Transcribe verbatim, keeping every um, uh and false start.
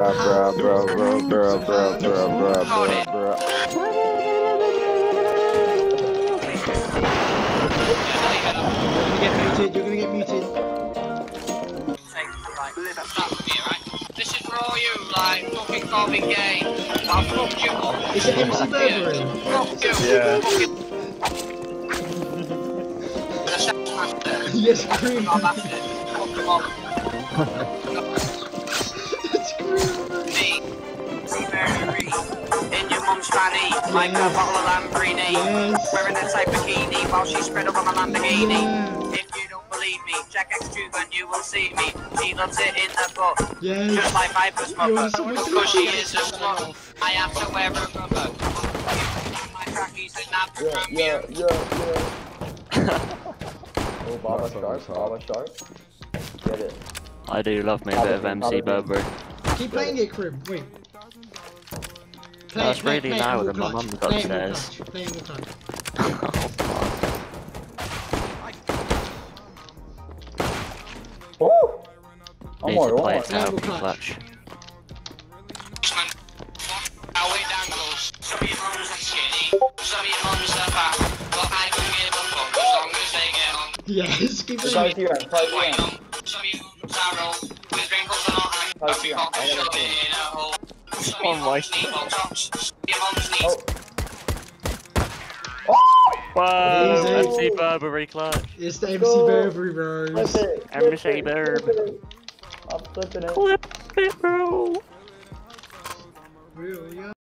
Bruh, bruh, bruh, bruh, bruh, bruh, bruh, bruh, bruh. You're gonna get muted, you're gonna get muted. This is for all you, like, fucking Corbin gay. I'll fuck you up. Is it M C Burberry? Fuck you. Yeah. Yes, cream. In your mum's fanny, like a bottle of Lamborghini. Yes. Wearing a tight bikini while she's spread up on a Lamborghini. Yeah. If you don't believe me, check X Tube and you will see me. She loves it in the butt. Yes. Just like Viper's You're mother. so much Because she is a slut. I have to wear a rubber. My trackies and not the Yeah, premium. yeah, yeah. Oh, Baba Shark, Baba Shark. Get it. I do love me a bit of M C Burberry. Keep playing it, Crib. Wait. Play That's it, play, really play it loud more and my clutch. mum's Play it more upstairs. clutch. Play it more clutch. Oh! I'm Need more, to one play more. it to help you clutch. How it dangles. Some of your mums are skinny, some of your mums are fat. But I don't give a fuck as long as they get on. Yes, keep Try playing it here, try it White here. on. Some of your mums are old, with wrinkles and all that. Try it But we here. can't I shove gotta it see. in a hole. Some Oh of your my mums need Botox. Some of your mums need... Oh. Whoa! Easy. M C Burberry clutch. It's the M C Go. Burberry bros. Flip it, M C flip it, Burb. flip it. I'm flipping it. Flip it, bro. Really?